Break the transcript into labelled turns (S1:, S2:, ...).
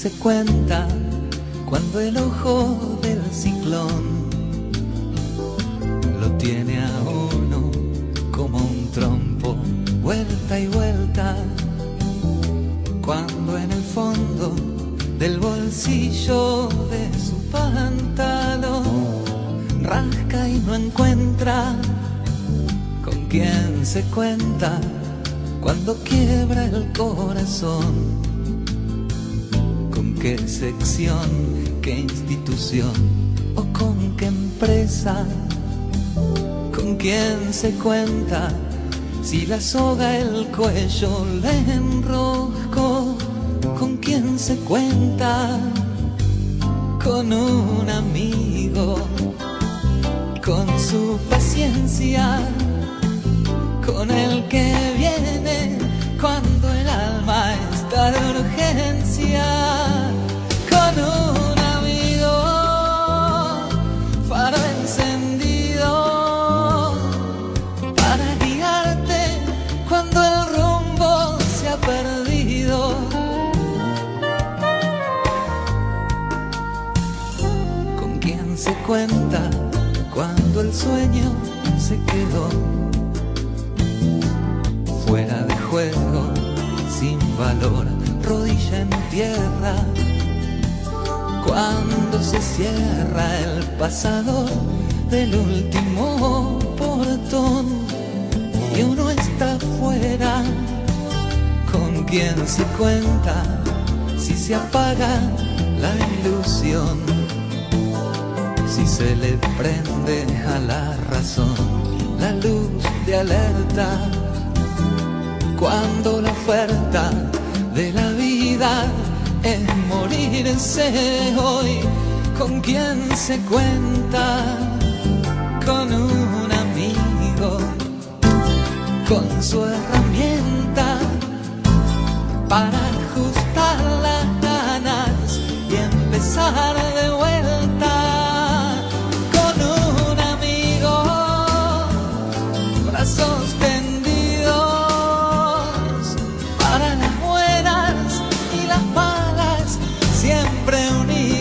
S1: se cuenta cuando el ojo del ciclón lo tiene a uno como un trompo, vuelta y vuelta, cuando en el fondo del bolsillo de su pantalón rasca y no encuentra con quién se cuenta cuando quiebra el corazón. ¿Con qué sección, qué institución o con qué empresa? ¿Con quién se cuenta si la soga el cuello le enroscó? ¿Con quién se cuenta? Con un amigo, con su paciencia, con el que viene cuando el alma está de urgencia, con un amigo, faro encendido para guiarte cuando el rumbo se ha perdido. ¿Con quién se cuenta cuando el sueño se quedó fuera de juego, sin valor, rodilla en tierra? Cuando se cierra el pasador del último portón y uno está fuera, ¿con quién se cuenta si se apaga la ilusión? Si se le prende a la razón la luz de alerta, cuando la oferta de la vida es morirse hoy, ¿con quién se cuenta? Con un amigo, con su herramienta para ajustar las ganas y empezar de vuelta. Con un amigo, brazos para las buenas y las malas, siempre unidos.